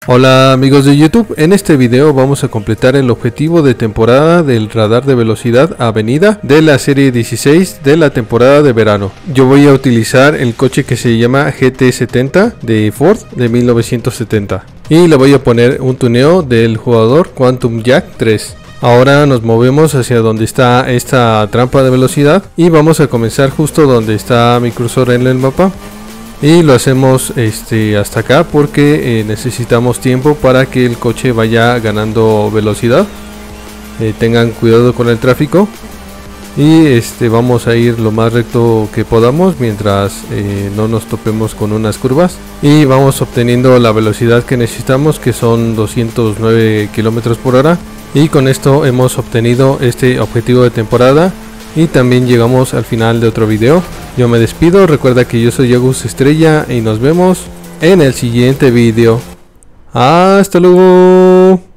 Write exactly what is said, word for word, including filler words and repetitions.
Hola amigos de YouTube, en este video vamos a completar el objetivo de temporada del radar de velocidad Avenida de la serie dieciséis de la temporada de verano. Yo voy a utilizar el coche que se llama G T setenta de Ford de mil novecientos setenta y le voy a poner un tuneo del jugador Quantum Jack tres. Ahora nos movemos hacia donde está esta trampa de velocidad y vamos a comenzar justo donde está mi cursor en el mapa. Y lo hacemos este, hasta acá porque eh, necesitamos tiempo para que el coche vaya ganando velocidad. Eh, tengan cuidado con el tráfico. Y este, vamos a ir lo más recto que podamos mientras eh, no nos topemos con unas curvas. Y vamos obteniendo la velocidad que necesitamos, que son doscientos nueve kilómetros por hora. Y con esto hemos obtenido este objetivo de temporada. Y también llegamos al final de otro video. Yo me despido, recuerda que yo soy Agus Estrella y nos vemos en el siguiente video. Hasta luego.